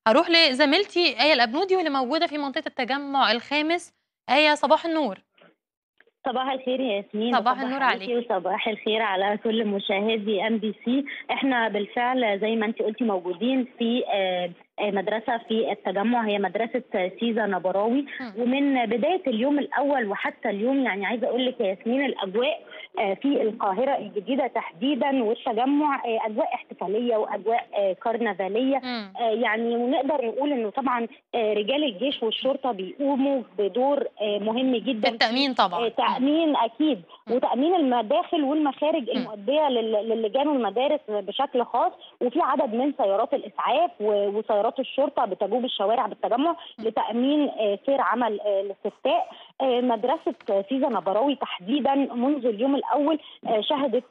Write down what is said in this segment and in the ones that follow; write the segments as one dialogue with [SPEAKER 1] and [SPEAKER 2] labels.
[SPEAKER 1] هاروح لزميلتي آية الأبنودي واللي موجودة في منطقة التجمع الخامس. آية صباح النور.
[SPEAKER 2] صباح الخير يا ياسمين،
[SPEAKER 1] صباح
[SPEAKER 2] بصبح
[SPEAKER 1] النور
[SPEAKER 2] عليكي
[SPEAKER 1] عليكِ.
[SPEAKER 2] وصباح الخير على كل مشاهدي MBC. احنا بالفعل زي ما انت قلتي موجودين في مدرسه في التجمع، هي مدرسه سيزا نبراوي.
[SPEAKER 1] إمم.
[SPEAKER 2] ومن بدايه اليوم الاول وحتى اليوم يعني عايزه اقول لك يا ياسمين الاجواء في القاهره الجديده تحديدا والتجمع اجواء احتفاليه واجواء كرنفاليه.
[SPEAKER 1] إمم.
[SPEAKER 2] يعني ونقدر نقول انه طبعا رجال الجيش والشرطه بيقوموا بدور مهم
[SPEAKER 1] في
[SPEAKER 2] جدا في
[SPEAKER 1] التأمين طبعًا. إمم.
[SPEAKER 2] تأمين أكيد،
[SPEAKER 1] إمم.
[SPEAKER 2] وتأمين المداخل والمخارج
[SPEAKER 1] إمم.
[SPEAKER 2] المؤدية للجان والمدارس بشكل خاص. وفي عدد من سيارات الإسعاف وسيارات الشرطة بتجوب الشوارع بالتجمع
[SPEAKER 1] إمم.
[SPEAKER 2] لتأمين سير عمل الاستفتاء. مدرسة سيزا نبراوي تحديدا منذ اليوم الأول شهدت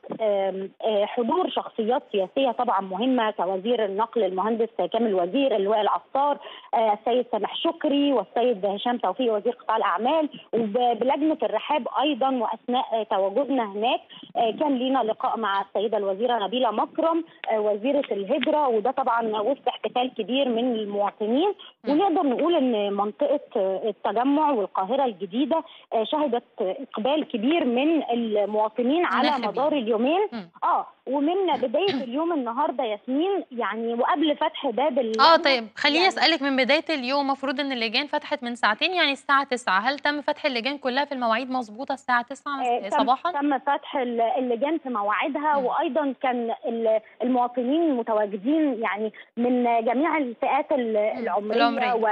[SPEAKER 2] حضور شخصيات سياسية طبعا مهمة كوزير النقل المهندس كامل وزير، اللواء العصار، السيد سامح شكري، والسيد هشام توفيق وزير قطاع الأعمال، وبلجنة الرحاب أيضا. وأثناء تواجدنا هناك كان لينا لقاء مع السيدة الوزيرة نبيلة مكرم وزيرة الهجرة، وده طبعا وسط احتفال كبير من المواطنين.
[SPEAKER 1] إمم.
[SPEAKER 2] ونقدر نقول ان منطقة التجمع والقاهرة الجديدة شهدت اقبال كبير من المواطنين على مدار
[SPEAKER 1] الناخبين.
[SPEAKER 2] اليومين.
[SPEAKER 1] إمم.
[SPEAKER 2] ومن بداية اليوم النهارده ياسمين يعني وقبل فتح باب اللجنة
[SPEAKER 1] طيب خلّيني
[SPEAKER 2] يعني
[SPEAKER 1] أسألِك من بداية اليوم المفروض إن اللجان فتحت من ساعتين يعني الساعة 09:00، هل تم فتح اللجان كلها في المواعيد مضبوطة الساعة 09:00
[SPEAKER 2] تم
[SPEAKER 1] صباحًا؟
[SPEAKER 2] تم فتح اللجان في مواعيدها،
[SPEAKER 1] إمم.
[SPEAKER 2] وايضا كان المواطنين المتواجدين يعني من جميع الفئات
[SPEAKER 1] إمم.
[SPEAKER 2] العمريه
[SPEAKER 1] العمرية.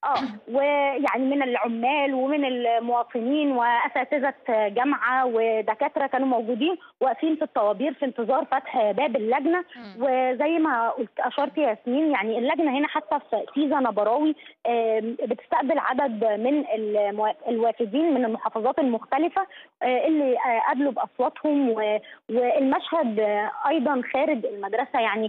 [SPEAKER 2] ويعني من العمال ومن المواطنين واساتذه جامعه ودكاتره كانوا موجودين واقفين في الطوابير في انتظار فتح باب اللجنه.
[SPEAKER 1] إمم.
[SPEAKER 2] وزي ما قلت اشرت ياسمين يعني اللجنه هنا حتى في سيزا نبراوي بتستقبل عدد من الوافدين من المحافظات المختلفه اللي قابلوا باصواتهم. والمشهد ايضا خارج المدرسه يعني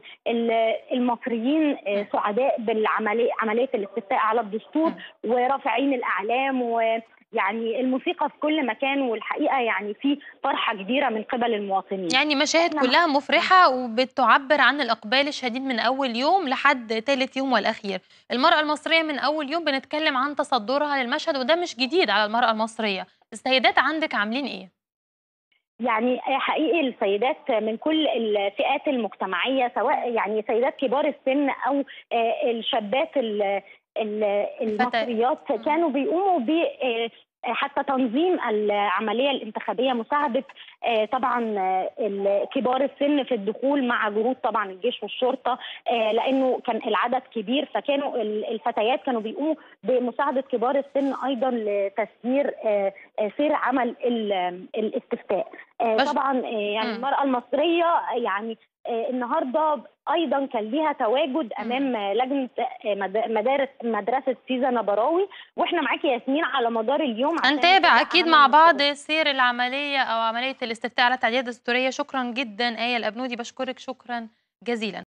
[SPEAKER 2] المصريين
[SPEAKER 1] إمم.
[SPEAKER 2] سعداء عمليه الاستفتاء على الدستور
[SPEAKER 1] إمم.
[SPEAKER 2] ورافعين الاعلام يعني الموسيقى في كل مكان، والحقيقه يعني في فرحه كبيره من قبل المواطنين.
[SPEAKER 1] يعني مشاهد
[SPEAKER 2] احنا
[SPEAKER 1] كلها مفرحة وبتعبّر عن الإقبال الشديد من أول يوم لحد تالت يوم والأخير. المرأة المصرية من أول يوم بنتكلم عن تصدُّرها للمشهد وده مش جديد على المرأة المصرية. السيدات عندِك عاملين إيه؟
[SPEAKER 2] يعني حقيقي السيدات من كل الفئات المجتمعية سواء يعني سيدات كبار السن أو الشابات
[SPEAKER 1] الفتاة.
[SPEAKER 2] المصريات
[SPEAKER 1] إمم.
[SPEAKER 2] كانوا بيقوموا ب حتى تنظيم العملية الانتخابية، مساعدة طبعا كبار السن في الدخول مع جنود طبعا الجيش والشرطة لأنه كان العدد كبير، فكانوا الفتيات كانوا بيقوموا بمساعدة كبار السن أيضا لتسيير سير عمل الاستفتاء.
[SPEAKER 1] بش
[SPEAKER 2] طبعا يعني
[SPEAKER 1] إمم.
[SPEAKER 2] المرأة المصرية يعني النهارده ايضا كان ليها تواجد
[SPEAKER 1] إمم.
[SPEAKER 2] امام لجنه مدرسه سيزا نبراوي. واحنا معاكي ياسمين على مدار اليوم عشان
[SPEAKER 1] هنتابع
[SPEAKER 2] نتابع
[SPEAKER 1] أكيد
[SPEAKER 2] اهم
[SPEAKER 1] مع بعض
[SPEAKER 2] المناسبات.
[SPEAKER 1] سير العملية أو عملية الاستفتاء على التعديلات الدستورية. شكرًا جدًا آية الأبنودي، باشكرِك شكرًا جزيلًا.